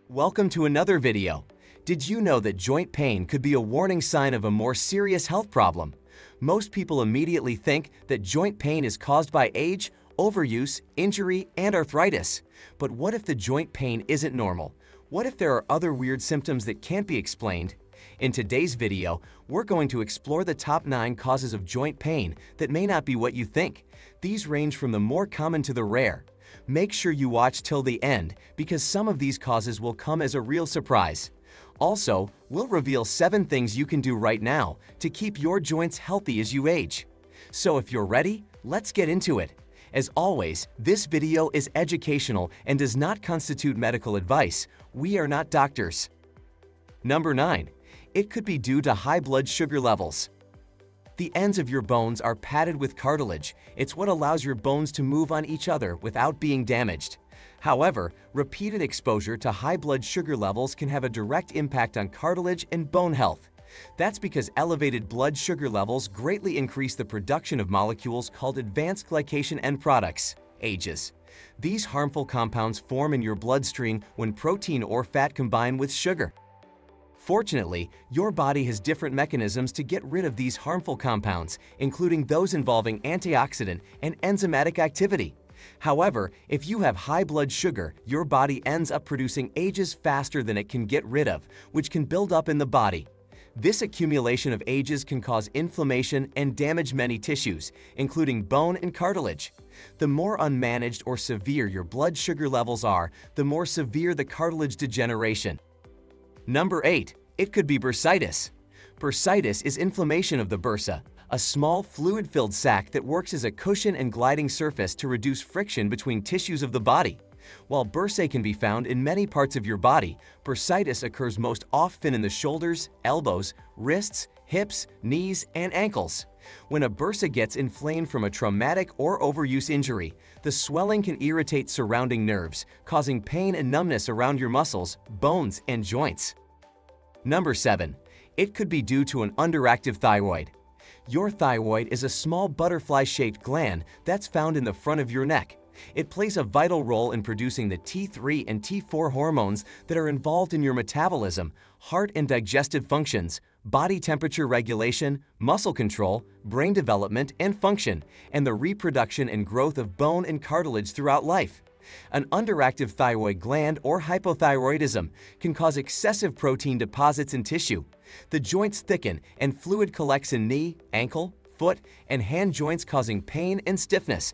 Welcome to another video. Did you know that joint pain could be a warning sign of a more serious health problem? Most people immediately think that joint pain is caused by age, overuse, injury, and arthritis. But what if the joint pain isn't normal? What if there are other weird symptoms that can't be explained? In today's video, we're going to explore the top 9 causes of joint pain that may not be what you think. These range from the more common to the rare. Make sure you watch till the end because some of these causes will come as a real surprise. Also, we'll reveal 7 things you can do right now to keep your joints healthy as you age. So if you're ready, let's get into it. As always, this video is educational and does not constitute medical advice. We are not doctors. Number 9. It could be due to high blood sugar levels. The ends of your bones are padded with cartilage. It's what allows your bones to move on each other without being damaged. However, repeated exposure to high blood sugar levels can have a direct impact on cartilage and bone health. That's because elevated blood sugar levels greatly increase the production of molecules called advanced glycation end products, AGEs. These harmful compounds form in your bloodstream when protein or fat combine with sugar. Fortunately, your body has different mechanisms to get rid of these harmful compounds, including those involving antioxidant and enzymatic activity. However, if you have high blood sugar, your body ends up producing AGEs faster than it can get rid of, which can build up in the body. This accumulation of AGEs can cause inflammation and damage many tissues, including bone and cartilage. The more unmanaged or severe your blood sugar levels are, the more severe the cartilage degeneration. Number 8. It could be bursitis. Bursitis is inflammation of the bursa, a small fluid-filled sac that works as a cushion and gliding surface to reduce friction between tissues of the body. While bursae can be found in many parts of your body, bursitis occurs most often in the shoulders, elbows, wrists, hips, knees, and ankles. When a bursa gets inflamed from a traumatic or overuse injury, the swelling can irritate surrounding nerves, causing pain and numbness around your muscles, bones, and joints. Number 7. It could be due to an underactive thyroid. Your thyroid is a small butterfly-shaped gland that's found in the front of your neck. It plays a vital role in producing the T3 and T4 hormones that are involved in your metabolism, heart and digestive functions, body temperature regulation, muscle control, brain development and function, and the reproduction and growth of bone and cartilage throughout life. An underactive thyroid gland or hypothyroidism can cause excessive protein deposits in tissue. The joints thicken and fluid collects in knee, ankle, foot, and hand joints causing pain and stiffness.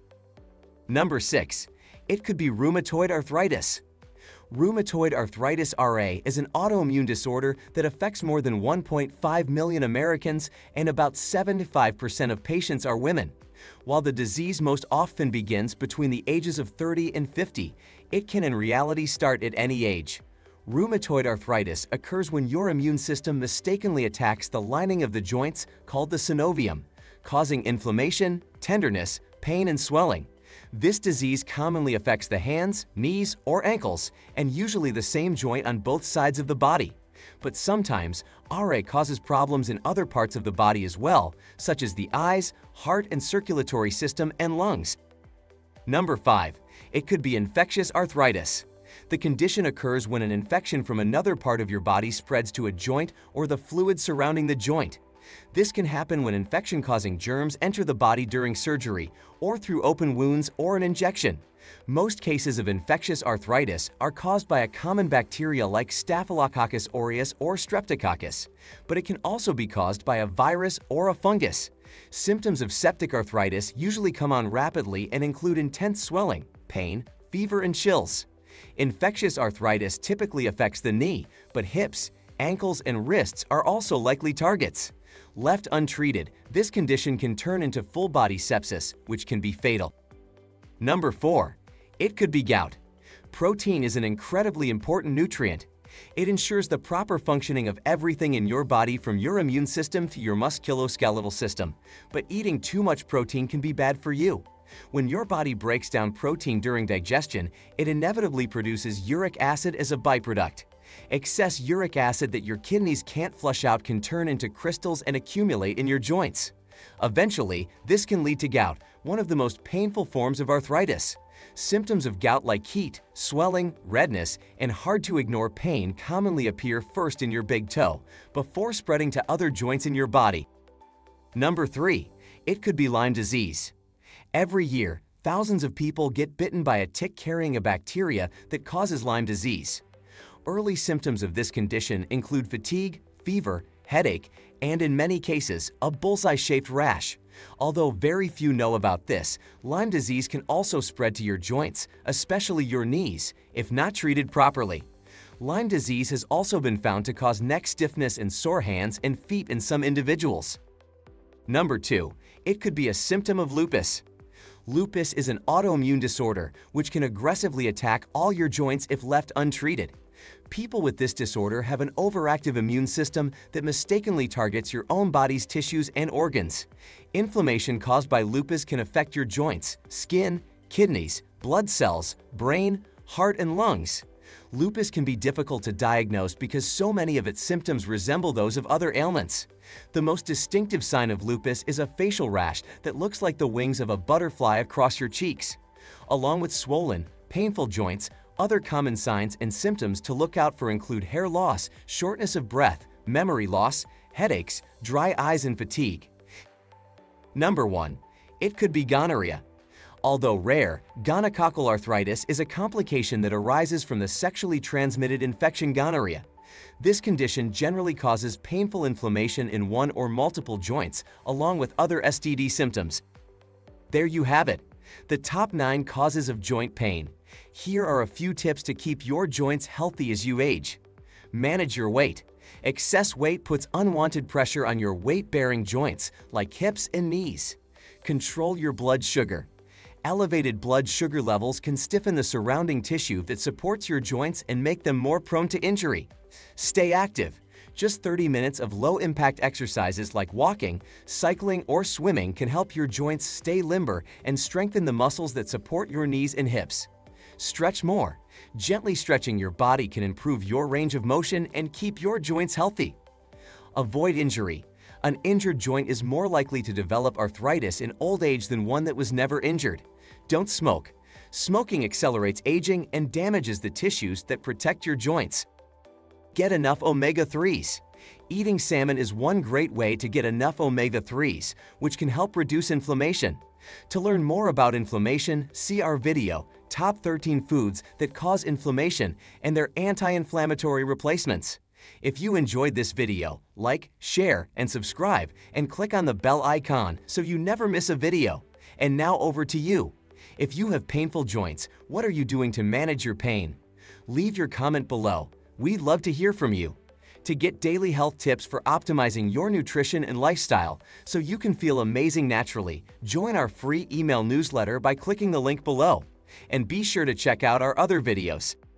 Number 6. It could be rheumatoid arthritis. Rheumatoid arthritis (RA) is an autoimmune disorder that affects more than 1.5 million Americans, and about 75% of patients are women. While the disease most often begins between the ages of 30 and 50, it can in reality start at any age. Rheumatoid arthritis occurs when your immune system mistakenly attacks the lining of the joints called the synovium, causing inflammation, tenderness, pain, and swelling. This disease commonly affects the hands, knees, or ankles, and usually the same joint on both sides of the body. But sometimes, RA causes problems in other parts of the body as well, such as the eyes, heart and circulatory system, and lungs. Number 5. It could be infectious arthritis. The condition occurs when an infection from another part of your body spreads to a joint or the fluid surrounding the joint. This can happen when infection-causing germs enter the body during surgery or through open wounds or an injection. Most cases of infectious arthritis are caused by a common bacteria like Staphylococcus aureus or Streptococcus, but it can also be caused by a virus or a fungus. Symptoms of septic arthritis usually come on rapidly and include intense swelling, pain, fever, and chills. Infectious arthritis typically affects the knee, but hips, ankles, and wrists are also likely targets. Left untreated, this condition can turn into full-body sepsis, which can be fatal. Number 4. It could be gout. Protein is an incredibly important nutrient. It ensures the proper functioning of everything in your body, from your immune system to your musculoskeletal system. But eating too much protein can be bad for you. When your body breaks down protein during digestion, it inevitably produces uric acid as a byproduct. Excess uric acid that your kidneys can't flush out can turn into crystals and accumulate in your joints. Eventually, this can lead to gout, one of the most painful forms of arthritis. Symptoms of gout like heat, swelling, redness, and hard-to-ignore pain commonly appear first in your big toe, before spreading to other joints in your body. Number 3. It could be Lyme disease. Every year, thousands of people get bitten by a tick carrying a bacteria that causes Lyme disease. Early symptoms of this condition include fatigue, fever, headache, and in many cases, a bullseye-shaped rash. Although very few know about this, Lyme disease can also spread to your joints, especially your knees, if not treated properly. Lyme disease has also been found to cause neck stiffness and sore hands and feet in some individuals. Number 2. It could be a symptom of lupus. Lupus is an autoimmune disorder which can aggressively attack all your joints if left untreated. People with this disorder have an overactive immune system that mistakenly targets your own body's tissues and organs. Inflammation caused by lupus can affect your joints, skin, kidneys, blood cells, brain, heart, and lungs. Lupus can be difficult to diagnose because so many of its symptoms resemble those of other ailments. The most distinctive sign of lupus is a facial rash that looks like the wings of a butterfly across your cheeks. Along with swollen, painful joints, other common signs and symptoms to look out for include hair loss, shortness of breath, memory loss, headaches, dry eyes, and fatigue. Number 1. It could be gonorrhea. Although rare, gonococcal arthritis is a complication that arises from the sexually transmitted infection gonorrhea. This condition generally causes painful inflammation in one or multiple joints, along with other STD symptoms. There you have it, the top 9 causes of joint pain. Here are a few tips to keep your joints healthy as you age. Manage your weight. Excess weight puts unwanted pressure on your weight-bearing joints, like hips and knees. Control your blood sugar. Elevated blood sugar levels can stiffen the surrounding tissue that supports your joints and make them more prone to injury. Stay active. Just 30 minutes of low-impact exercises like walking, cycling, or swimming can help your joints stay limber and strengthen the muscles that support your knees and hips. Stretch more. Gently stretching your body can improve your range of motion and keep your joints healthy. Avoid injury. An injured joint is more likely to develop arthritis in old age than one that was never injured. Don't smoke. Smoking accelerates aging and damages the tissues that protect your joints. Get enough omega-3s. Eating salmon is one great way to get enough omega-3s, which can help reduce inflammation. To learn more about inflammation, see our video, Top 13 Foods That Cause Inflammation and Their Anti-Inflammatory Replacements. If you enjoyed this video, like, share, and subscribe, and click on the bell icon so you never miss a video. And now over to you. If you have painful joints, what are you doing to manage your pain? Leave your comment below. We'd love to hear from you. To get daily health tips for optimizing your nutrition and lifestyle so you can feel amazing naturally, join our free email newsletter by clicking the link below. And be sure to check out our other videos.